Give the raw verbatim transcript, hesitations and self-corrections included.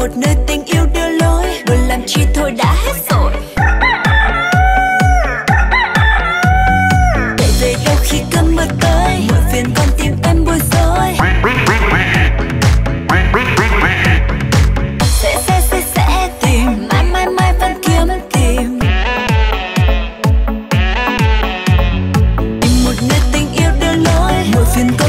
một nơi tình yêu đưa lối, buồn làm chi thôi đã hết rồi. Để về đâu khi cơn mưa tới, muộn phiền con tim em bối rối. Sẽ sẽ sẽ sẽ tìm, mãi mãi mãi vẫn kiếm tìm. Tìm một nơi tình yêu đưa lối, muộn phiền con